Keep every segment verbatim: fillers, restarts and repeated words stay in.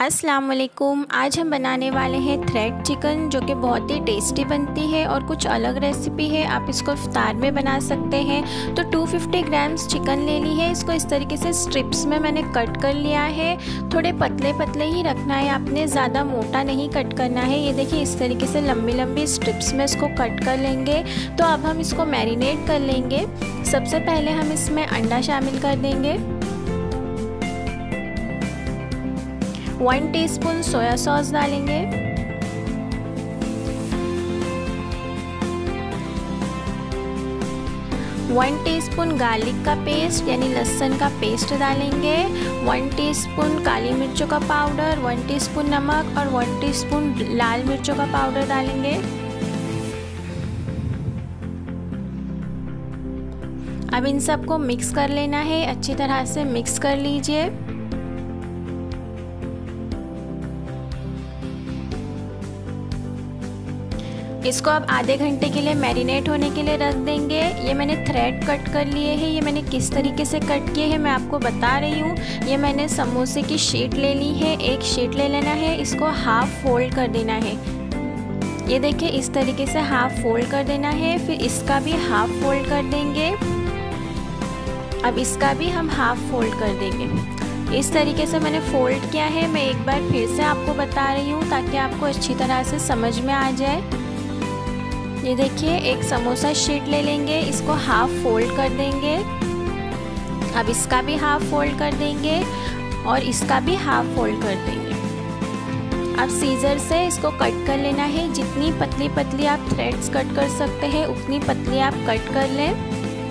अस्सलाम वालेकुम। आज हम बनाने वाले हैं थ्रेड चिकन, जो कि बहुत ही टेस्टी बनती है और कुछ अलग रेसिपी है। आप इसको इफ्तार में बना सकते हैं। तो दो सौ पचास ग्राम्स चिकन ले ली है। इसको इस तरीके से स्ट्रिप्स में मैंने कट कर लिया है। थोड़े पतले पतले ही रखना है आपने, ज़्यादा मोटा नहीं कट करना है। ये देखिए इस तरीके से लंबी लंबी स्ट्रिप्स में इसको कट कर लेंगे। तो अब हम इसको मैरिनेट कर लेंगे। सबसे पहले हम इसमें अंडा शामिल कर देंगे, वन टीस्पून सोया सॉस डालेंगे, वन टीस्पून गार्लिक का पेस्ट यानी लहसुन का पेस्ट डालेंगे, वन टीस्पून काली मिर्चों का पाउडर, वन टीस्पून नमक और वन टीस्पून लाल मिर्चों का पाउडर डालेंगे। अब इन सबको मिक्स कर लेना है, अच्छी तरह से मिक्स कर लीजिए। इसको अब आधे घंटे के लिए मैरिनेट होने के लिए रख देंगे। ये मैंने थ्रेड कट कर लिए हैं। ये मैंने किस तरीके से कट किए हैं मैं आपको बता रही हूँ। ये मैंने समोसे की शीट ले ली है, एक शीट ले लेना है, इसको हाफ फोल्ड कर देना है। ये देखिए इस तरीके से हाफ फोल्ड कर देना है। फिर इसका भी हाफ फोल्ड कर देंगे। अब इसका भी हम हाफ फोल्ड कर देंगे। इस तरीके से मैंने फोल्ड किया है। मैं एक बार फिर से आपको बता रही हूँ ताकि आपको अच्छी तरह से समझ में आ जाए। ये देखिए एक समोसा शीट ले लेंगे, इसको हाफ फोल्ड कर देंगे। अब इसका भी हाफ फोल्ड कर देंगे और इसका भी हाफ फोल्ड कर देंगे। अब सीजर से इसको कट कर लेना है। जितनी पतली पतली आप थ्रेड्स कट कर सकते हैं उतनी पतली आप कट कर लें।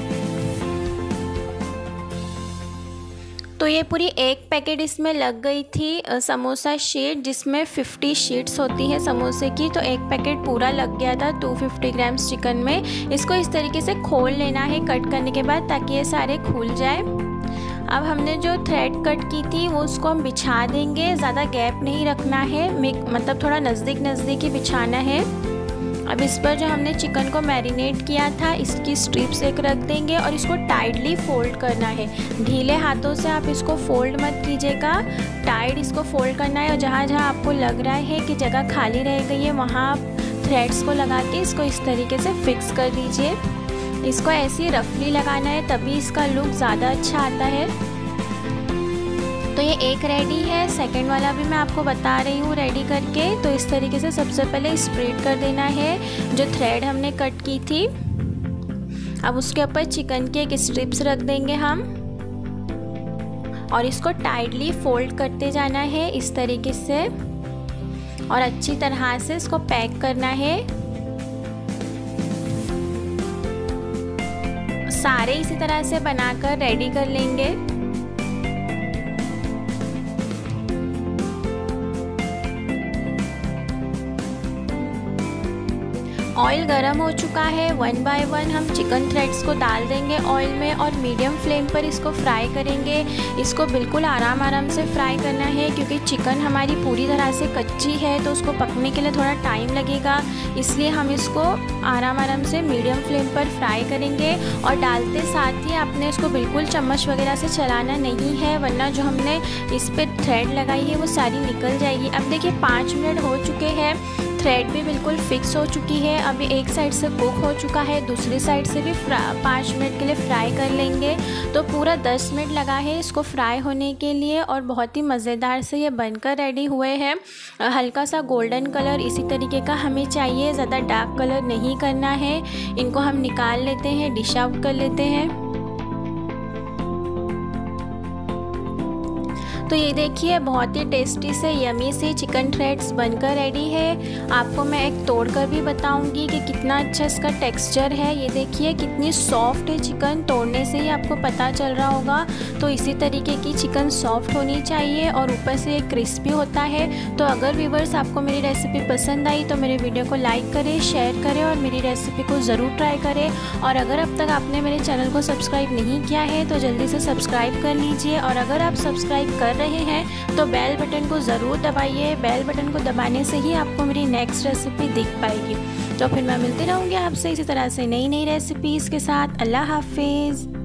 तो ये पूरी एक पैकेट इसमें लग गई थी समोसा शीट, जिसमें पचास शीट्स होती हैं समोसे की। तो एक पैकेट पूरा लग गया था दो सौ पचास ग्राम्स चिकन में। इसको इस तरीके से खोल लेना है कट करने के बाद, ताकि ये सारे खुल जाए। अब हमने जो थ्रेड कट की थी वो उसको हम बिछा देंगे। ज़्यादा गैप नहीं रखना है, मतलब थोड़ा नज़दीक नज़दीक ही बिछाना है। अब इस पर जो हमने चिकन को मैरिनेट किया था इसकी स्ट्रिप्स एक रख देंगे और इसको टाइटली फोल्ड करना है। ढीले हाथों से आप इसको फोल्ड मत कीजिएगा, टाइट इसको फोल्ड करना है। और जहाँ जहाँ आपको लग रहा है कि जगह खाली रह गई है वहाँ आप थ्रेड्स को लगा के इसको इस तरीके से फिक्स कर दीजिए। इसको ऐसे ही रफली लगाना है, तभी इसका लुक ज़्यादा अच्छा आता है। तो ये एक रेडी है, सेकंड वाला भी मैं आपको बता रही हूँ रेडी करके। तो इस तरीके से सबसे पहले स्प्रेड कर देना है जो थ्रेड हमने कट की थी। अब उसके ऊपर चिकन की एक स्ट्रिप्स रख देंगे हम और इसको टाइटली फोल्ड करते जाना है इस तरीके से और अच्छी तरह से इसको पैक करना है। सारे इसी तरह से बनाकर रेडी कर लेंगे। ऑयल गरम हो चुका है। वन बाय वन हम चिकन थ्रेड्स को डाल देंगे ऑयल में और मीडियम फ्लेम पर इसको फ्राई करेंगे। इसको बिल्कुल आराम आराम से फ्राई करना है, क्योंकि चिकन हमारी पूरी तरह से कच्ची है तो उसको पकने के लिए थोड़ा टाइम लगेगा। इसलिए हम इसको आराम आराम से मीडियम फ्लेम पर फ्राई करेंगे। और डालते साथ ही आपने इसको बिल्कुल चम्मच वगैरह से चलाना नहीं है, वरना जो हमने इस पर थ्रेड लगाई है वो सारी निकल जाएगी। अब देखिए पाँच मिनट हो चुके हैं, थ्रेड भी बिल्कुल फिक्स हो चुकी है। अभी एक साइड से कुक हो चुका है, दूसरी साइड से भी पाँच मिनट के लिए फ्राई कर लेंगे। तो पूरा दस मिनट लगा है इसको फ्राई होने के लिए और बहुत ही मज़ेदार से ये बनकर रेडी हुए हैं। हल्का सा गोल्डन कलर इसी तरीके का हमें चाहिए, ज़्यादा डार्क कलर नहीं करना है। इनको हम निकाल लेते हैं, डिश आउट कर लेते हैं। तो ये देखिए बहुत ही टेस्टी से यमी से चिकन थ्रेड्स बनकर रेडी है। आपको मैं एक तोड़ कर भी बताऊंगी कि कितना अच्छा इसका टेक्सचर है। ये देखिए कितनी सॉफ्ट है चिकन, तोड़ने से ही आपको पता चल रहा होगा। तो इसी तरीके की चिकन सॉफ्ट होनी चाहिए और ऊपर से ये क्रिस्पी होता है। तो अगर व्यूवर्स आपको मेरी रेसिपी पसंद आई तो मेरे वीडियो को लाइक करें, शेयर करें और मेरी रेसिपी को ज़रूर ट्राई करें। और अगर अब तक आपने मेरे चैनल को सब्सक्राइब नहीं किया है तो जल्दी से सब्सक्राइब कर लीजिए। और अगर आप सब्सक्राइब कर रहे हैं तो बेल बटन को ज़रूर दबाइए। बेल बटन को दबाने से ही आपको मेरी नेक्स्ट रेसिपी दिख पाएगी। तो फिर मैं मिलती रहूँगी आपसे इसी तरह से नई नई रेसिपीज़ के साथ। अल्लाह हाफिज़।